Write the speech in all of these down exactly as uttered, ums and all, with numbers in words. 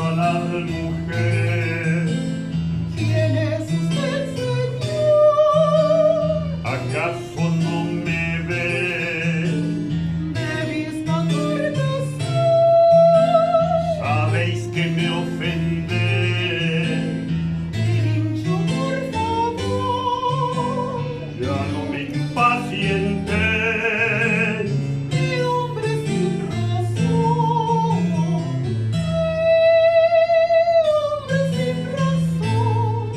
la mujer. ¿Quién es usted, Señor? ¿Acaso no me ve? De vista courtesía. Sabéis que me ofende. Dicho, por favor. Ya no me impaciente. De hombre sin razón. De hombre sin razón.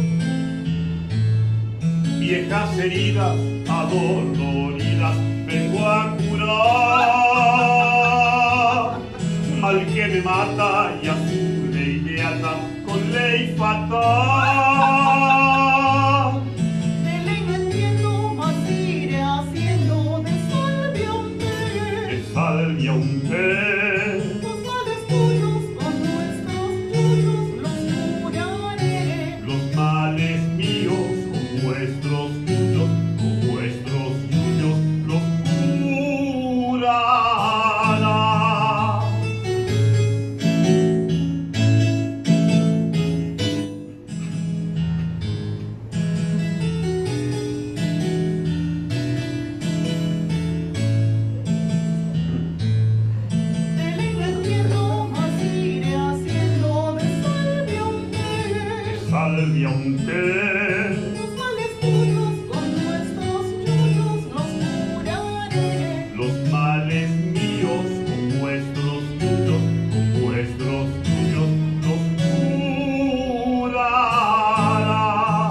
Viejas heridas adoloridas vengo a curar. Mal que me mata y a su ley me ata con ley fatal. De ley no entiendo, mas iré haciendo de salvia un té. De salvia un té. Los males tuyos con nuestros tuyos los curaré. Los males míos con vuestros tuyos, con vuestros tuyos los curará. De ley no entiendo, mas iré haciendo de salvia un té. Salvia un té. Los males tuyos con nuestros tuyos los curaré. Los males míos con vuestros tuyos, con vuestros tuyos los curará.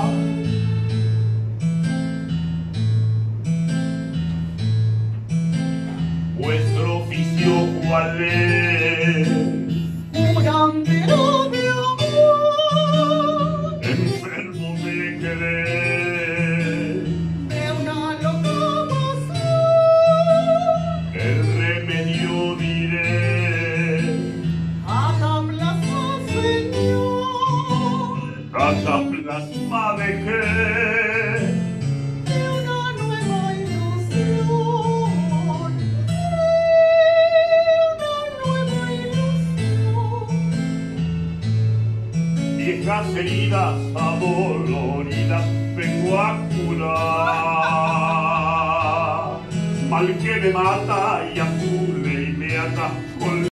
Vuestro oficio cuál es, Curandero de amor. enfermo de querer, De una locomoción. el remedio diré, Cataplasma, Señor. cataplasma de qué. De una nueva ilusión. De una nueva ilusión. Viejas heridas adoloridas vengo a curar. Mal que me mata y a su ley me ata